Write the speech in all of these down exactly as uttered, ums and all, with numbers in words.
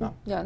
نعم. يعني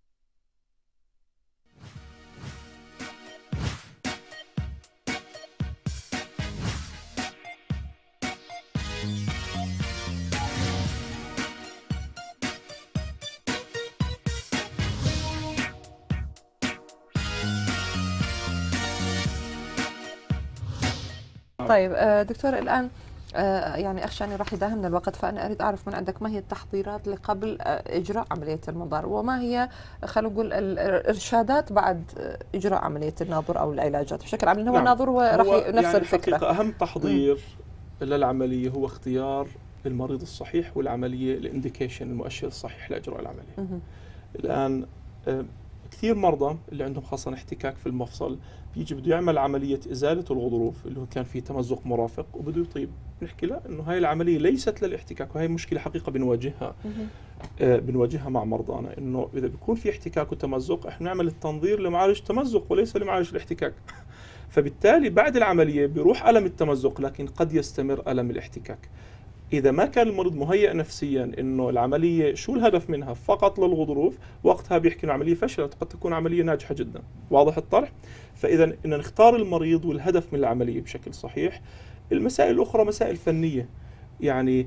طيب دكتور، الآن يعني أخشى أني راح يداهمنا الوقت، فأنا أريد أعرف من عندك ما هي التحضيرات لقبل إجراء عملية المنظار، وما هي خلينا نقول الإرشادات بعد إجراء عملية الناظور أو العلاجات بشكل عام، لأنه هو نعم. الناظور هو راح هو نفس يعني الفكرة. الحقيقة أهم تحضير م. للعملية هو اختيار المريض الصحيح، والعملية الانديكيشن، المؤشر الصحيح لإجراء العملية. م. الآن كثير مرضى اللي عندهم خاصة احتكاك في المفصل بيجي بده يعمل عملية إزالة الغضروف اللي هو كان فيه تمزق مرافق وبده يطيب، نحكي له إنه هاي العملية ليست للاحتكاك، وهي مشكلة حقيقة بنواجهها آه بنواجهها مع مرضانا، إنه إذا بيكون في احتكاك وتمزق إحنا نعمل التنظير لمعالجة التمزق وليس لمعالجة الاحتكاك. فبالتالي بعد العملية بيروح ألم التمزق لكن قد يستمر ألم الاحتكاك. إذا ما كان المريض مهيئ نفسيا إنه العملية شو الهدف منها فقط للغضروف، وقتها بيحكي إنه عملية فشلت، قد تكون عملية ناجحة جدا. واضح الطرح؟ فإذا إن نختار المريض والهدف من العملية بشكل صحيح. المسائل الأخرى مسائل فنية، يعني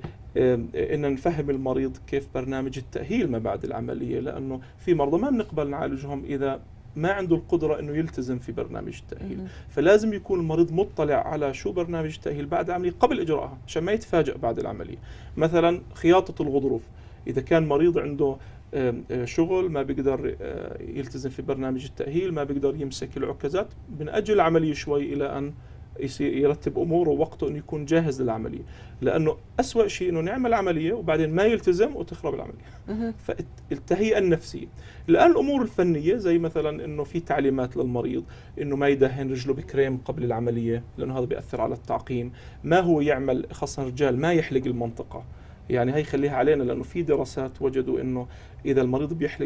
إن نفهم المريض كيف برنامج التأهيل ما بعد العملية، لأنه في مرضى ما بنقبل نعالجهم إذا ما عنده القدرة أنه يلتزم في برنامج التأهيل. مم. فلازم يكون المريض مطلع على شو برنامج التأهيل بعد العملية قبل إجراءها عشان ما يتفاجأ بعد العملية. مثلا خياطة الغضروف، إذا كان مريض عنده شغل ما بيقدر يلتزم في برنامج التأهيل، ما بيقدر يمسك العكازات، بنأجل العملية شوي إلى أن يصير يرتب أموره ووقته أنه يكون جاهز للعملية، لأنه أسوأ شيء أنه نعمل عملية وبعدين ما يلتزم وتخرب العملية. فالتهيئة النفسية. الآن الأمور الفنية زي مثلا أنه في تعليمات للمريض أنه ما يدهن رجله بكريم قبل العملية لأنه هذا بيأثر على التعقيم، ما هو يعمل خاصة الرجال ما يحلق المنطقة، يعني هي خليها علينا لأنه في دراسات وجدوا أنه إذا المريض بيحلق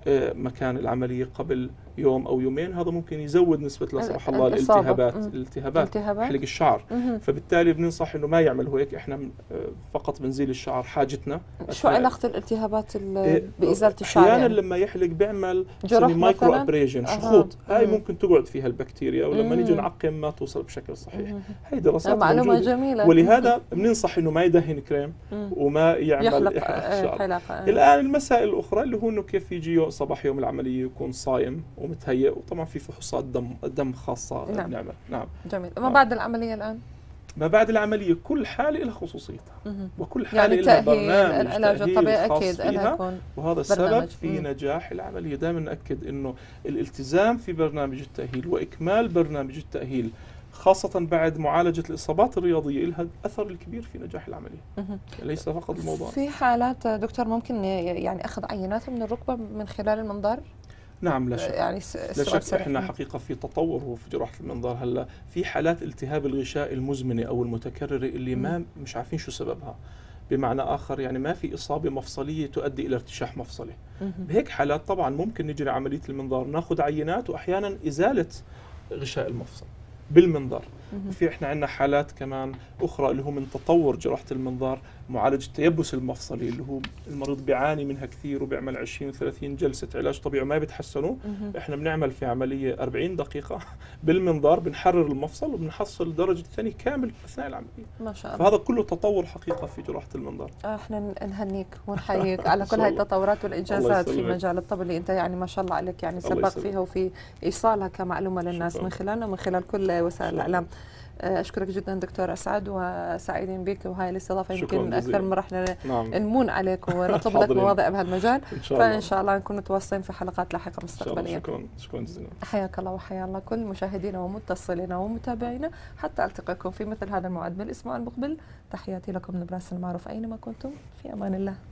مكان العملية قبل يوم أو يومين هذا ممكن يزود نسبة لا سمح الله الالتهابات الالتهابات حلق الشعر. مم. فبالتالي بننصح إنه ما يعمل هيك، إحنا فقط بنزيل الشعر حاجتنا. شو علاقة الالتهابات بإزالة الشعر؟ أحيانا يعني لما يحلق بيعمل مايكرو أبريجن، شخوط، هاي مم. ممكن تقعد فيها البكتيريا ولما نيجي نعقم ما توصل بشكل صحيح. مم. هي دراسات معلومة موجودة جميلة. ولهذا بننصح إنه ما يدهن كريم مم. وما يعمل يحلق شعر. الآن المسائل الأخرى اللي هو إنه كيف يجي صباح يوم العملية يكون صايم ومتهيئ، وطبعا في فحوصات دم دم خاصة نعم. بنعمل. نعم. جميل. ما بعد العملية الآن؟ ما بعد العملية كل حالة لها خصوصيتها، وكل حالة يعني لها برنامج العلاج الطبيعي خاص أكيد فيها، وهذا السبب في نجاح العملية. دائما نأكد إنه الالتزام في برنامج التأهيل وإكمال برنامج التأهيل خاصة بعد معالجة الإصابات الرياضية لها الأثر الكبير في نجاح العملية. ليس فقط الموضوع. في حالات دكتور ممكن يعني أخذ عينات من الركبة من خلال المنظار؟ نعم لا شك. يعني لا شك احنا حقيقة في تطور هو في جراحة المنظار. هلا في حالات التهاب الغشاء المزمنة أو المتكررة اللي ما مش عارفين شو سببها، بمعنى آخر يعني ما في إصابة مفصلية تؤدي إلى ارتشاح مفصلي. بهيك حالات طبعا ممكن نجري عملية المنظار، ناخذ عينات وأحيانا إزالة غشاء المفصل بالمنظار. وفي احنا عندنا حالات كمان اخرى اللي هو من تطور جراحه المنظار معالجه التيبس المفصلي اللي هو المريض بيعاني منها كثير وبيعمل عشرين وثلاثين جلسه علاج طبيعي وما بيتحسنوا. احنا بنعمل في عمليه أربعين دقيقه بالمنظار، بنحرر المفصل وبنحصل الدرجه الثانيه كامل اثناء العمليه. ما شاء الله. فهذا كله تطور حقيقه في جراحه المنظار. احنا نهنيك ونحييك على كل هاي التطورات والانجازات في مجال الطب اللي انت يعني ما شاء الله عليك يعني سبق فيها وفي ايصالها كمعلومه للناس شكرا. من خلالنا ومن خلال كل وسائل الاعلام. اشكرك جدا دكتور اسعد وسعيدين بك، وهاي الاستضافه يمكن اكثر من رح نعم. نمون عليك ونطلب لك مواضيع بهالمجال، فان شاء الله نكون متواصلين في حلقات لاحقه مستقبليه. شكرا شكرا جزيلا. حياك الله وحيا الله كل مشاهدينا ومتصلينا ومتابعينا، حتى التقيكم في مثل هذا الموعد بالاسبوع المقبل. تحياتي لكم من براس المعروف اينما كنتم، في امان الله.